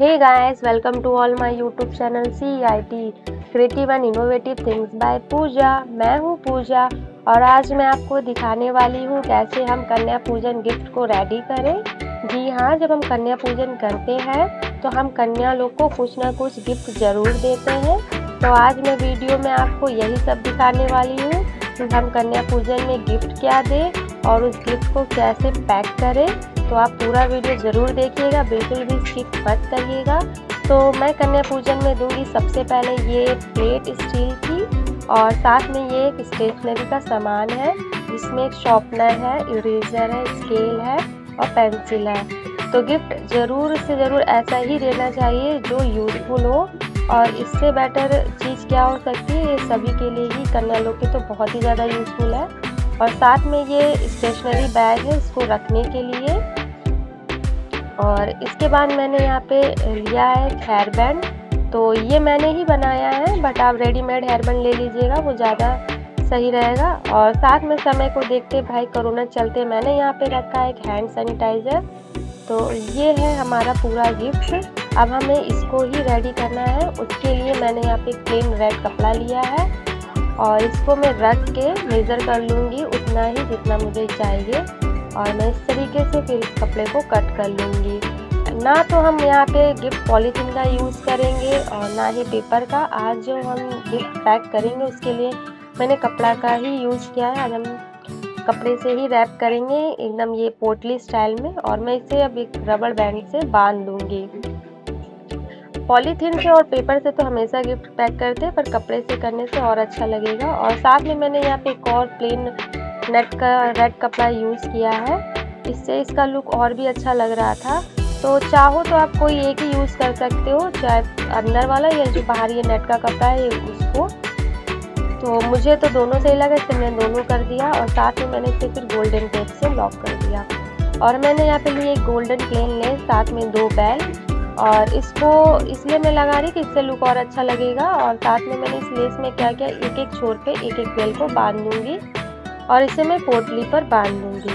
Hey guys, welcome to all my YouTube channel CIT creative and innovative things by Pooja. मैं हूँ पूजा और आज मैं आपको दिखाने वाली हूँ कैसे हम कन्या पूजन गिफ्ट को रेडी करें। जी हाँ, जब हम कन्या पूजन करते हैं तो हम कन्या लोग को कुछ ना कुछ गिफ्ट ज़रूर देते हैं। तो आज मैं वीडियो में आपको यही सब दिखाने वाली हूँ कि हम कन्या पूजन में गिफ्ट क्या दें और उस गिफ्ट को कैसे पैक करें। तो आप पूरा वीडियो ज़रूर देखिएगा, बिल्कुल भी स्किप मत करिएगा। तो मैं कन्या पूजन में दूंगी सबसे पहले ये प्लेट स्टील की और साथ में ये एक स्टेशनरी का सामान है जिसमें एक शॉर्पनर है, इरेजर है, स्केल है और पेंसिल है। तो गिफ्ट ज़रूर से ज़रूर ऐसा ही देना चाहिए जो यूज़फुल हो, और इससे बेटर चीज़ क्या हो सकती है। ये सभी के लिए ही, कन्या लोग के तो बहुत ही ज़्यादा यूज़फुल है। और साथ में ये स्टेशनरी बैग है इसको रखने के लिए। और इसके बाद मैंने यहाँ पे लिया है हेयर बैंड। तो ये मैंने ही बनाया है, बट आप रेडीमेड हेयर बैंड ले लीजिएगा, वो ज़्यादा सही रहेगा। और साथ में समय को देखते भाई कोरोना चलते मैंने यहाँ पे रखा है एक हैंड सैनिटाइज़र। तो ये है हमारा पूरा गिफ्ट। अब हमें इसको ही रेडी करना है। उसके लिए मैंने यहाँ पे प्लेन रेड कपड़ा लिया है और इसको मैं रख के मेज़र कर लूँगी उतना ही जितना मुझे चाहिए, और मैं इस तरीके से फिर इस कपड़े को कट कर लूँगी। ना तो हम यहाँ पे गिफ्ट पॉलीथीन का यूज़ करेंगे और ना ही पेपर का। आज जो हम गिफ्ट पैक करेंगे उसके लिए मैंने कपड़ा का ही यूज़ किया है। आज हम कपड़े से ही रैप करेंगे एकदम ये पोटली स्टाइल में, और मैं इसे अब एक रबड़ बैंड से बांध दूँगी। पॉलीथीन से और पेपर से तो हमेशा गिफ्ट पैक करते हैं, पर कपड़े से करने से और अच्छा लगेगा। और साथ में मैंने यहाँ पे एक और प्लेन नेट का रेड कपड़ा यूज़ किया है, इससे इसका लुक और भी अच्छा लग रहा था। तो चाहो तो आप कोई एक ही यूज़ कर सकते हो, चाहे अंदर वाला या जो बाहर ये नेट का कपड़ा है उसको। तो मुझे तो दोनों सही लगा इसलिए मैंने दोनों कर दिया, और साथ में मैंने इसे फिर गोल्डन टेप से लॉक कर दिया। और मैंने यहाँ पे लिए एक गोल्डन प्लेन लेस, साथ में 2 बेल, और इसको इसलिए मैं लगा रही कि इससे लुक और अच्छा लगेगा। और साथ में मैंने इस लेस में क्या किया, एक एक छोर पे एक एक बेल को बांध दूंगी और इसे मैं पोटली पर बांध दूंगी।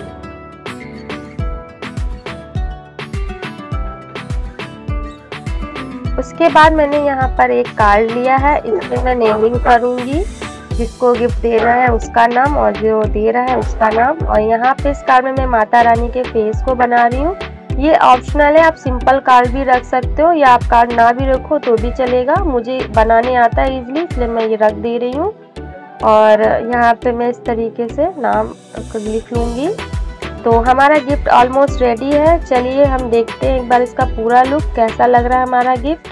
उसके बाद मैंने यहाँ पर एक कार्ड लिया है, इसमें मैं नेमिंग करूँगी जिसको गिफ्ट दे रहा है उसका नाम और जो दे रहा है उसका नाम। और यहाँ पे इस कार्ड में मैं माता रानी के फेस को बना रही हूँ। ये ऑप्शनल है, आप सिंपल कार्ड भी रख सकते हो या आप कार्ड ना भी रखो तो भी चलेगा। मुझे बनाने आता है इजीली, इसलिए मैं ये रख दे रही हूँ। और यहाँ पे मैं इस तरीके से नाम लिख लूँगी। तो हमारा गिफ्ट ऑलमोस्ट रेडी है। चलिए हम देखते हैं एक बार इसका पूरा लुक कैसा लग रहा है हमारा गिफ्ट।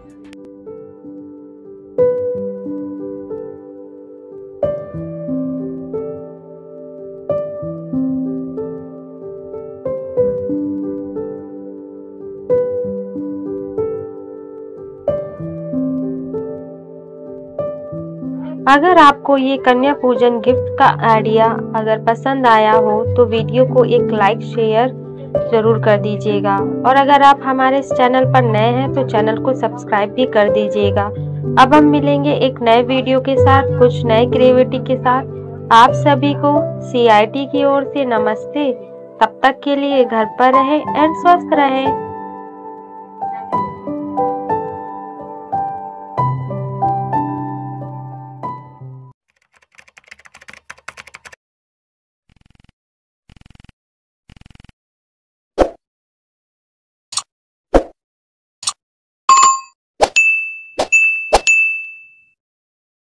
अगर आपको ये कन्या पूजन गिफ्ट का आइडिया अगर पसंद आया हो तो वीडियो को एक लाइक शेयर ज़रूर कर दीजिएगा, और अगर आप हमारे इस चैनल पर नए हैं तो चैनल को सब्सक्राइब भी कर दीजिएगा। अब हम मिलेंगे एक नए वीडियो के साथ, कुछ नए क्रिएटिविटी के साथ। आप सभी को CIT की ओर से नमस्ते। तब तक के लिए घर पर रहें एंड स्वस्थ रहें।